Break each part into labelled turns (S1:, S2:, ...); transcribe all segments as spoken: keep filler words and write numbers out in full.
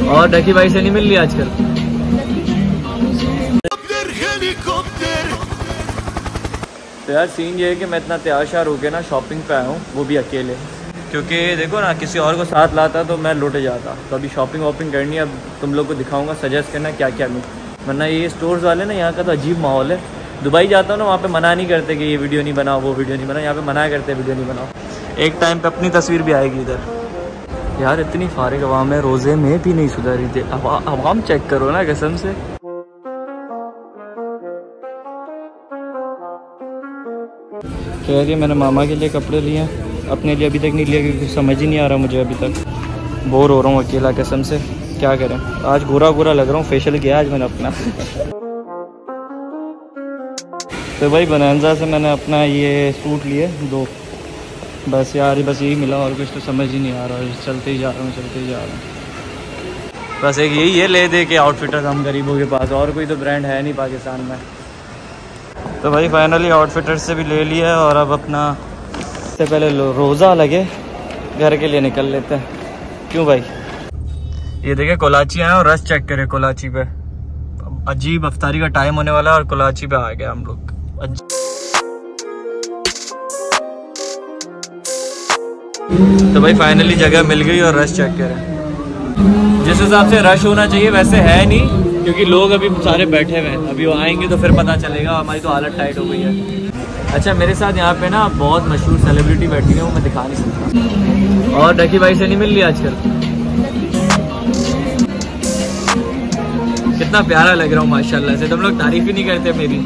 S1: और डकी भाई से नहीं मिल रही आजकल? तो यार सीन ये है कि मैं इतना तैयार शार होके ना शॉपिंग पे आया हूँ, वो भी अकेले। क्योंकि देखो ना, किसी और को साथ लाता तो मैं लौट जाता। तो अभी शॉपिंग वॉपिंग करनी है, अब तुम लोग को दिखाऊंगा, सजेस्ट करना क्या क्या लूँ। वरना ये स्टोर्स वाले ना, यहाँ का तो अजीब माहौल है। दुबई जाता हूँ ना, वहाँ पे मना नहीं करते कि ये वीडियो नहीं बनाओ, वो वीडियो नहीं बनाओ। यहाँ पे मना करते वीडियो नहीं बनाओ। एक टाइम पे अपनी तस्वीर भी आएगी इधर। यार इतनी फारिग आवाम है, रोज़े में भी नहीं सुधरी थी। आवाम चेक करो ना कसम से। खैर ये मैंने मामा के लिए कपड़े लिए हैं, अपने लिए अभी तक नहीं लिया क्योंकि समझ ही नहीं आ रहा मुझे। अभी तक बोर हो रहा हूँ अकेला कसम से, क्या करें। आज गोरा गोरा लग रहा हूँ, फेशियल किया आज मैंने अपना। तो भाई बनांजा से मैंने अपना ये सूट लिए दो, बस यार बस यही मिला, और कुछ तो समझ ही नहीं आ रहा। चलते ही जा रहा हूँ चलते ही जा रहा हूँ बस एक यही है ले दे के आउटफिटर्स हम गरीबों के पास, और कोई तो ब्रांड है नहीं पाकिस्तान में। तो भाई फाइनली आउटफिटर्स से भी ले लिया है, और अब अपना से पहले रोज़ा लगे घर के लिए निकल लेते हैं। क्यों भाई? ये देखे कोलाची आए और रस चेक करे कोलाची पे। अजीब अफ्तारी का टाइम होने वाला है और कोलाची पे आ गए हम लोग। तो भाई फाइनली जगह मिल गई और रश चेक करें। जिस हिसाब से रश होना चाहिए वैसे है नहीं, क्योंकि लोग अभी सारे बैठे हुए हैं। अभी वो आएंगे तो फिर पता चलेगा। हमारी तो हालत टाइट हो गई है। अच्छा मेरे साथ यहाँ पे ना बहुत मशहूर सेलिब्रिटी बैठी है, वो मैं दिखा नहीं सकता। और डकी भाई से नहीं मिल रही आजकल? कितना प्यारा लग रहा हूँ माशाल्लाह से। तुम लोग तारीफ ही नहीं करते मेरी,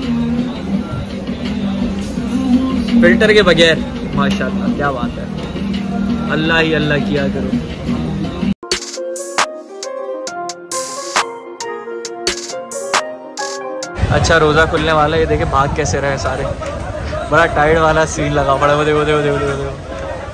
S1: फिल्टर के बगैर। माशाल्लाह क्या बात है, अल्लाह ही अल्लाह किया करो। अच्छा रोज़ा खुलने वाला है, ये देखे भाग कैसे रहे सारे। बड़ा टाइट वाला सीन लगा पड़ा। वो देखो देखो देखो देखो देखो।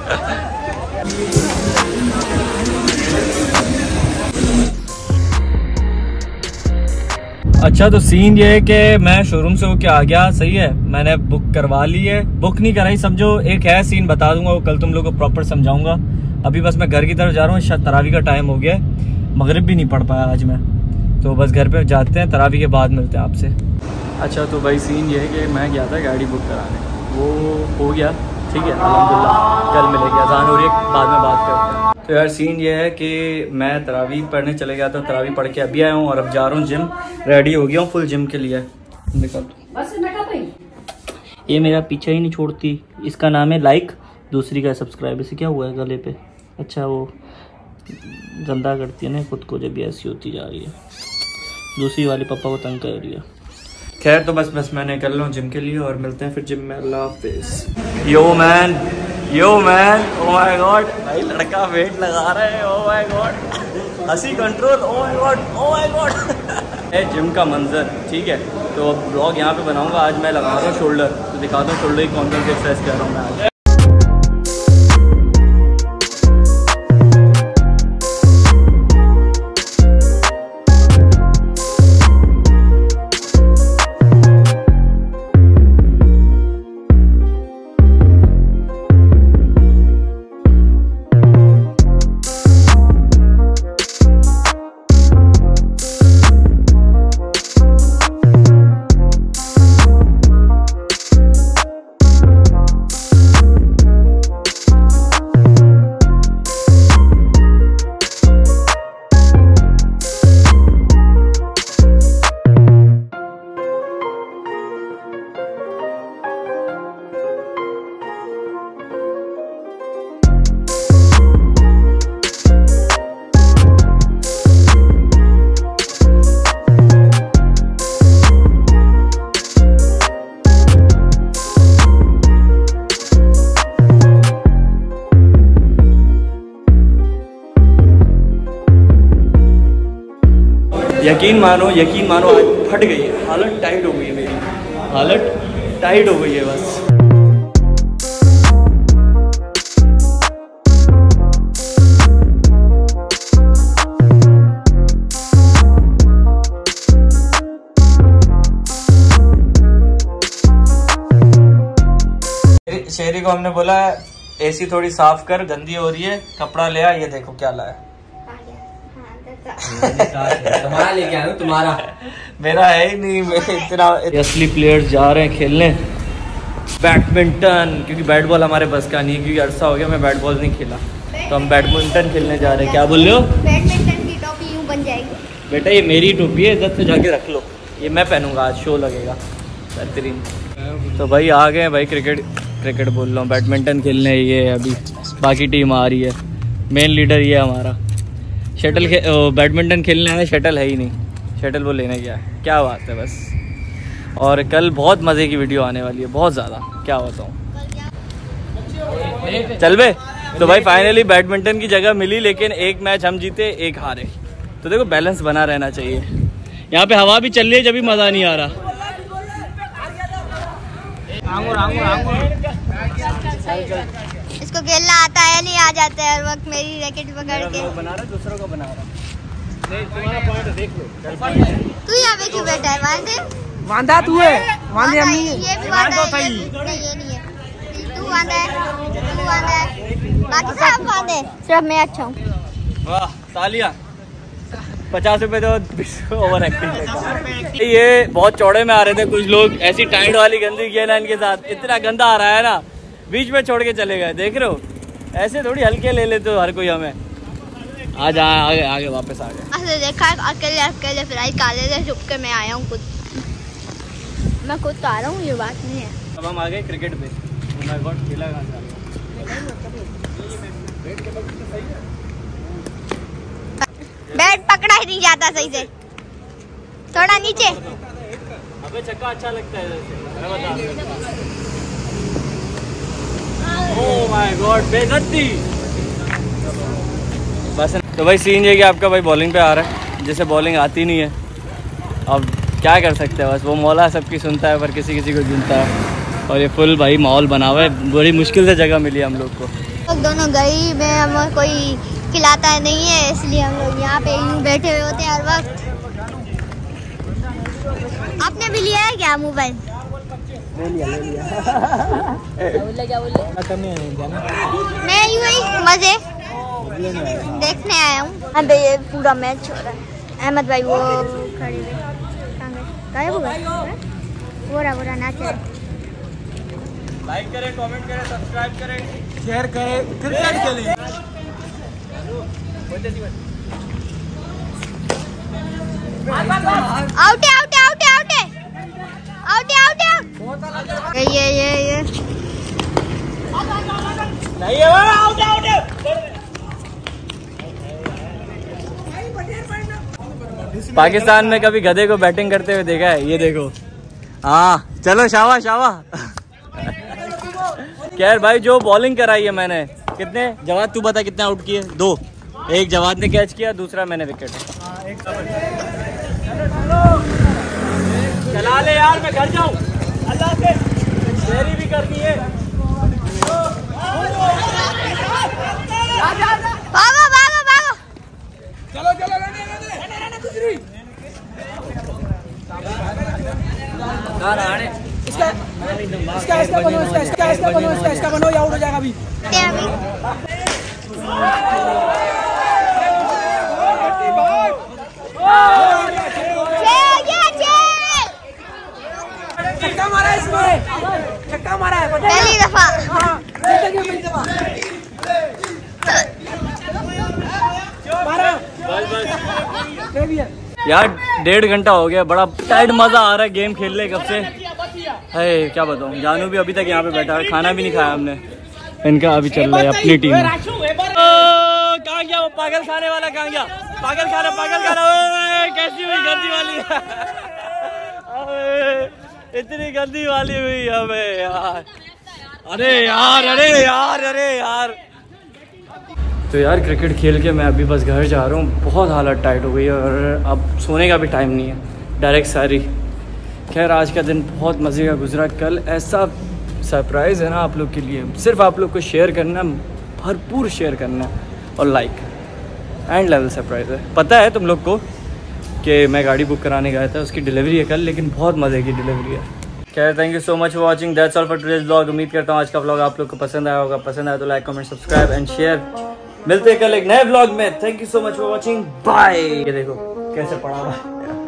S1: अच्छा तो सीन ये है कि मैं शोरूम से होके आ गया, सही है। मैंने बुक करवा ली है, बुक नहीं कराई समझो। एक है सीन बता दूंगा, वो कल तुम लोगों को प्रॉपर समझाऊंगा। अभी बस मैं घर की तरफ जा रहा हूँ, शायद तरावी का टाइम हो गया है। मगरिब भी नहीं पढ़ पाया आज मैं, तो बस घर पे जाते हैं, तरावी के बाद मिलते हैं आपसे। अच्छा तो भाई सीन ये है कि मैं गया था गाड़ी बुक कराने, वो हो गया, ठीक है अल्हम्दुलिल्लाह। कल मिलेगी, अज़ान हो रही है, बाद में बात करते हैं। तो यार सीन ये है कि मैं तरावी पढ़ने चले गया था, तरावी पढ़ के अभी आया हूँ और अब जा रहा हूँ जिम। रेडी हो गया हूँ फुल जिम के लिए। ये मेरा पीछे ही नहीं छोड़ती। इसका नाम है लाइक, दूसरी का सब्सक्राइब। इसे क्या हुआ है गले पे? अच्छा वो गंदा करती है ना खुद को, जब भी ऐसी होती जा रही है। दूसरी वाली पापा को तंग कर रही है। खैर तो बस बस मैं निकल रहा हूँ जिम के लिए, और मिलते हैं फिर जिम में। अल्लाह हाफिज़। Yo man yo man oh my god, भाई लड़का वेट लगा रहा है। ओ माय गॉड, हंसी control. Oh my god oh my god. है जिम का मंजर, ठीक है। तो अब ब्लॉग यहाँ पे बनाऊंगा। आज मैं लगा रहा हूँ शोल्डर, तो दिखाता हूँ शोल्डर की कौन कौन सी एक्सरसाइज कर रहा हूँ मैं आज। यकीन मानो यकीन मानो आज फट गई है, हालत टाइट हो गई है मेरी, हालत टाइट हो गई है बस। शेरी को हमने बोला एसी थोड़ी साफ कर, गंदी हो रही है, कपड़ा ले आ। ये देखो क्या लाया,
S2: तुम्हारा लेके आया तुम्हारा,
S1: मेरा है ही नहीं। इतना असली प्लेयर्स जा रहे हैं खेलने बैडमिंटन, क्योंकि बैट बॉल हमारे बस का नहीं है, क्योंकि अरसा हो गया मैं बैट बॉल नहीं खेला, तो हम बैडमिंटन खेलने जा रहे हैं। क्या बोल रहे हो?
S3: बैडमिंटन की टोपी यूं बन जाएगी।
S1: बेटा ये मेरी टोपी है, इधर से जाके रख लो, ये मैं पहनूंगा आज, शो लगेगा बेहतरीन। तो भाई आ गए भाई, क्रिकेट क्रिकेट बोल रहा हूँ, बैडमिंटन खेलने। ये अभी बाकी टीम आ रही है, मेन लीडर ये हमारा। शटल खे बैडमिंटन खेलने आए, शटल है ही नहीं, शटल वो लेने गया है। क्या बात है बस। और कल बहुत मज़े की वीडियो आने वाली है, बहुत ज़्यादा, क्या बताऊँ। चल बे। तो भाई फाइनली बैडमिंटन की जगह मिली, लेकिन एक मैच हम जीते एक हारे। तो देखो बैलेंस बना रहना चाहिए। यहाँ पे हवा भी चल रही है, जब भी मज़ा नहीं आ रहा। आंगूर, आंगूर, आंगूर।
S3: इसको खेलना आता है नहीं, आ जाता है हर वक्त मेरी रैकेट पकड़ के।
S1: बना रहा दूसरों को बना रहा। तुम्हारा पॉइंट देख लो।
S3: तू यहाँ पे क्यों बैठा है? वांदे
S2: वांदा तू है, वांदे हम नहीं है।
S3: ये भी वांदा है, ये भी नहीं, ये नहीं है। तू वांदा है, तू वांदा है, बाकी सब वांदे, सिर्फ मैं अच्छा हूँ।
S1: वाह तालियां। पचास रुपए तो ओवर एक्टिंग। ये बहुत चौड़े में आ रहे थे कुछ लोग, ऐसी टाइट वाली गंदी की है ना इनके साथ, इतना गंदा आ रहा है ना, बीच में छोड़ के चले गए। देख रहे हो, ऐसे थोड़ी हल्के ले लेते हो हर कोई हमें। आज आगे आगे वापस आ गए।
S3: ऐसे देखा अकेले अकेले फिर आई काले से छुप के मैं आया हूँ खुद, मैं खुद तो आ रहा हूँ, ये बात नहीं है।
S1: अब हम आ गए क्रिकेट पे। मैं गॉड खेला कहाँ से?
S3: बैट पकड़ा ही नहीं जाता सही से, थोड़ा नीचे।
S1: अबे छक्का अच्छा लगता है मैं बता। ओह माय गॉड, बेइज्जती। बस तो भाई सीन ये कि आपका भाई बॉलिंग पे आ रहा है, जैसे बॉलिंग आती नहीं है, अब क्या कर सकते हैं। बस वो मौला सबकी सुनता है, पर किसी किसी को चुनता है। और ये फुल भाई माहौल बना हुआ है, बड़ी मुश्किल से जगह मिली हम लोग को।
S3: लोग दोनों गरीब हैं, हम कोई खिलाता नहीं है, इसलिए हम लोग यहाँ पे यूँ बैठे हुए होते हैं हर वक्त। आपने भी लिया है क्या मोबाइल?
S2: ले लिया ले लिया।
S3: मैं यूँ ही मजे देखने आया हूँ। अबे ये पूरा मैच हो रहा है। अहमद भाई वो खड़े हुए, कहाँ वो वो रहा वो रहा नाच रहा है।
S1: लाइक करें, कमेंट करें, सब्सक्राइब करें,
S2: शेयर करें, क्रिकेट खेलें।
S3: Out out out out out out ये ये ये ये
S1: नहीं है, आउट आउट। पाकिस्तान में कभी गधे को बैटिंग करते हुए देखा है? ये देखो। हाँ चलो शाबाश शाबाश। खैर भाई जो बॉलिंग कराई है मैंने, कितने जवाद तू बता कितने आउट किए? दो। एक जवाद ने कैच किया, दूसरा मैंने विकेट। चला ले यार, मैं घर जाऊं। अल्लाह से देरी भी करनी है।
S3: भागो भागो भागो।
S2: चलो चलो रहने रहने रहने दूसरी। इसका इसका इसका बनो, इसका इसका इसका बनो, इसका इसका बनो, या आउट हो जाएगा अभी। छक्का मारा है इसमें, छक्का मारा है
S3: पहली दफा।
S2: हाँ, जिंदगी में पहली दफा मारा।
S1: यार डेढ़ घंटा हो गया, बड़ा टाइट मजा आ रहा है गेम खेलने कब से है, क्या बताऊँ। जानू भी अभी तक यहाँ पे बैठा है, खाना भी नहीं खाया हमने। इनका अभी चल रहा है अपनी टीम। कहाँ गया वो पागल खाने वाला? कहाँ गया पागल खाना? पागल खाना कैसी हुई गंदी वाली। इतनी गंदी वाली हुई हमें यार। अरे यार अरे यार अरे यार। तो यार क्रिकेट खेल के मैं अभी बस घर जा रहा हूँ, बहुत हालत टाइट हो गई है और अब सोने का भी टाइम नहीं है, डायरेक्ट सारी। खैर आज का दिन बहुत मज़े का गुजरा। कल ऐसा सरप्राइज़ है ना आप लोग के लिए, सिर्फ आप लोग को शेयर करना, भरपूर शेयर करना और लाइक एंड लेवल सरप्राइज़ है। पता है तुम लोग को कि मैं गाड़ी बुक कराने गया था, उसकी डिलीवरी है कल, लेकिन बहुत मज़े की डिलीवरी है। खैर thank you so much for watching, that's all for today's blog. उम्मीद करता हूँ आज का ब्लॉग आप लोग को पसंद आया होगा। पसंद आया तो like comment subscribe and share. मिलते हैं कल एक नए व्लॉग में। Thank you so much for watching, bye. ये देखो कैसे पड़ा हुआ है।